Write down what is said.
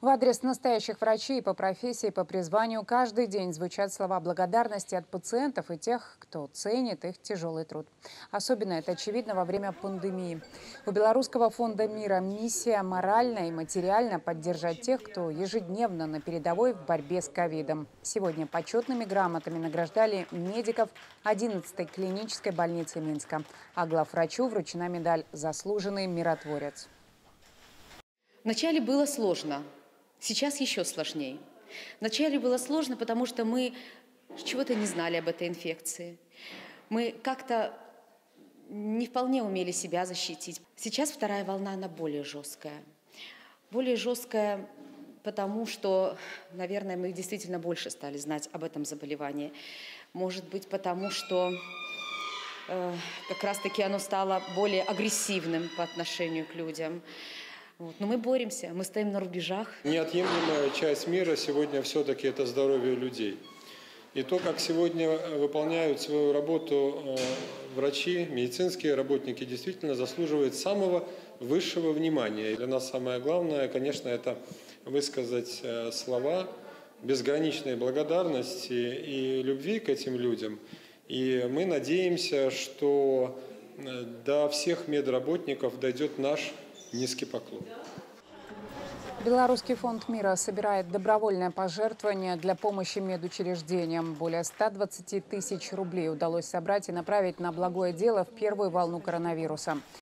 В адрес настоящих врачей по профессии, по призванию каждый день звучат слова благодарности от пациентов и тех, кто ценит их тяжелый труд. Особенно это очевидно во время пандемии. У Белорусского фонда мира миссия морально и материально поддержать тех, кто ежедневно на передовой в борьбе с ковидом. Сегодня почетными грамотами награждали медиков 11-й клинической больницы Минска. А главврачу вручена медаль «Заслуженный миротворец». Вначале было сложно, сейчас еще сложнее. Вначале было сложно, потому что мы чего-то не знали об этой инфекции. Мы как-то не вполне умели себя защитить. Сейчас вторая волна, она более жесткая. Более жесткая, потому что, наверное, мы действительно больше стали знать об этом заболевании. Может быть, потому что как раз-таки оно стало более агрессивным по отношению к людям. Но мы боремся, мы стоим на рубежах. Неотъемлемая часть мира сегодня все-таки это здоровье людей. И то, как сегодня выполняют свою работу врачи, медицинские работники, действительно заслуживает самого высшего внимания. И для нас самое главное, конечно, это высказать слова безграничной благодарности и любви к этим людям. И мы надеемся, что до всех медработников дойдет наш низкий поклон. Белорусский фонд мира собирает добровольное пожертвование для помощи медучреждениям. Более 120 тысяч рублей удалось собрать и направить на благое дело в первую волну коронавируса.